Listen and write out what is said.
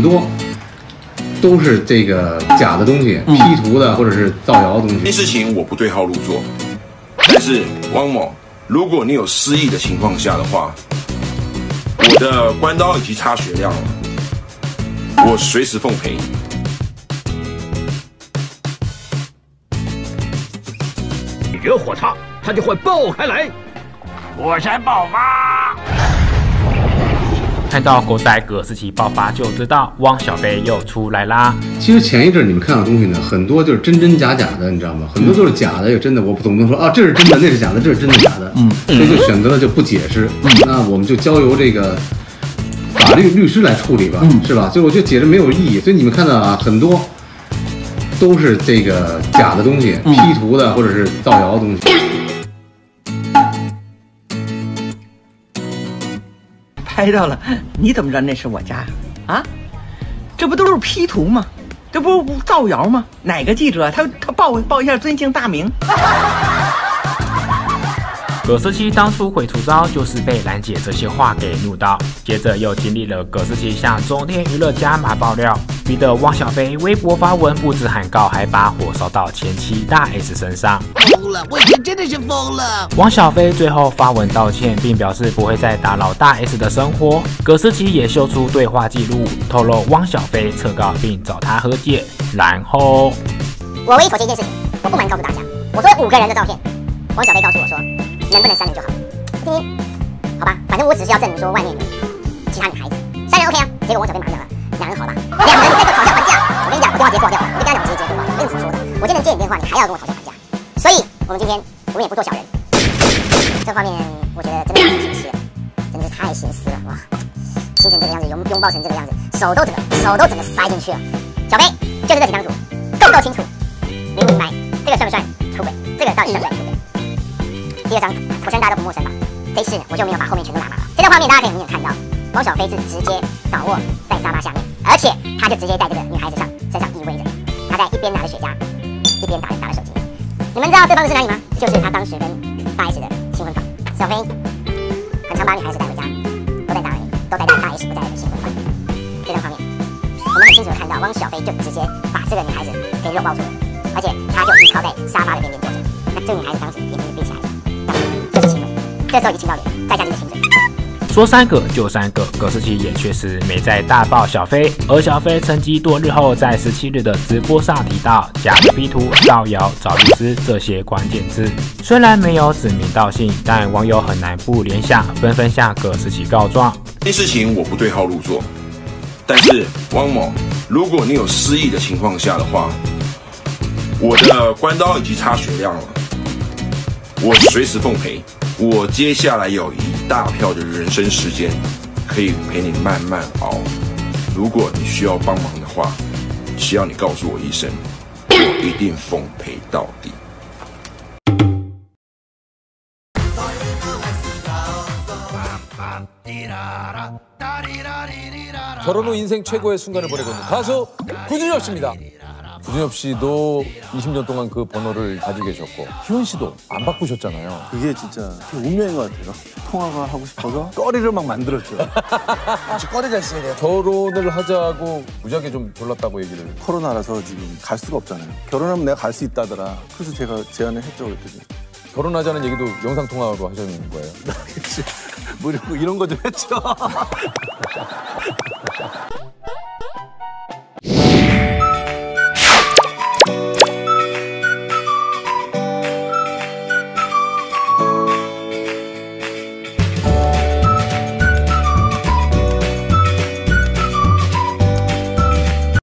多都是这个假的东西，P 图的或者是造谣的东西。 这件事情我不对号入座，但是汪某，如果你有失忆的情况下的话，我的关刀已经插血量了，我随时奉陪。 你惹火它，它就会爆开来，火山爆发。 看到狗仔葛思琪爆发，就知道汪小菲又出来啦。 其实前一阵你们看到的东西呢，很多就是真真假假的，你知道吗？很多都是假的，有真的，我总不能说啊，这是真的，那是假的，这是真的假的。所以就选择了就不解释。那我们就交由这个法律师来处理吧，是吧？就我觉得解释没有意义。所以你们看到啊，很多都是这个假的东西，P 图的或者是造谣的东西。 拍到了，你怎么知道那是我家啊？这不都是 P 图吗？这不是造谣吗？哪个记者他报一下尊姓大名？ 葛思琪当初会出招，就是被兰姐这些话给怒到，接着又经历了葛思琪向中天娱乐加码爆料，逼得汪小菲微博发文不止喊告，还把火烧到前妻大 S 身上。 疯了，我以前真的是疯了。 汪小菲最后发文道歉，并表示不会再打扰大 S 的生活。葛思琪也秀出对话记录，透露汪小菲撤告并找他和解。然后， 我唯一妥协一件事情，我不瞒告诉大家，我说5个人的照片，汪小菲告诉我说，能不能3人就好？听听，好吧，反正我只是要证明说外面有其他女孩子，3人 OK 啊。结果汪小菲马上讲了，2人好吧，2人你再跟我讨价还价，我跟你讲，我电话直接挂掉了，我就跟他讲，我直接挂掉，我跟你怎么说的？我今天接你电话，你还要跟我讨价还价，所以我们今天也不做小人，这画面我觉得真的太心虚了，真的是太心思了哇！亲成这个样子，拥抱成这个样子，手都整个塞进去了。小飞就是这几张图，够不够清楚？明不明白？这个算不算出轨？这个到底算不算出轨？第2张，我相信大家都不陌生吧？这一次我就没有把后面全都拿满了。这张画面大家可以明显看到，汪小菲是直接倒卧在沙发下面，而且他就直接在这个女孩子身上依偎着，他在一边拿着雪茄，一边打着手机。你们知道这方式是哪里吗？就是他当时跟大 S 的新婚房。小飞很常把女孩子带回家，都在大S 不在的新婚房。这张画面，我们很清楚的看到汪小菲就直接把这个女孩子给肉包住了，而且他就倚靠在沙发的边边坐着。那这个女孩子当时眼睛是闭起来的，就是亲吻。这时候已经亲到脸，再加就是亲嘴。 说3个就3个，葛思琪也确实没再大爆小飞，而小飞趁机多日后在17日的直播上提到假的 P 图、造谣、找律师这些关键字，虽然没有指名道姓，但网友很难不联想，纷纷向葛思琪告状。 这件事情我不对号入座，但是汪某，如果你有失忆的情况下的话，我的关刀已经插血量了，我随时奉陪。我接下来有一大票的人生时间可以陪你慢慢熬。如果你需要帮忙的话，只要你告诉我一声，我一定奉陪到底。 결혼 후 인생 최고의 순간을 보내고 있는 가수 구준엽 씨입니다. 구준엽 씨도 20년 동안 그 번호를 가지고 계셨고 희원 씨도 안 바꾸셨잖아요. 그게 진짜 운명인 것 같아요. 통화가 하고 싶어서 꺼리를 막 만들었죠. 혹시 꺼리가 있어야 돼요. 결혼을 하자고 무지하게 좀 졸랐다고 얘기를. 코로나라서 지금 갈 수가 없잖아요. 결혼하면 내가 갈 수 있다더라. 그래서 제가 제안을 했죠. 그랬더니. 결혼하자는 얘기도 영상통화로 하셨는 거예요? 그치. 뭐 이런 거 좀 했죠.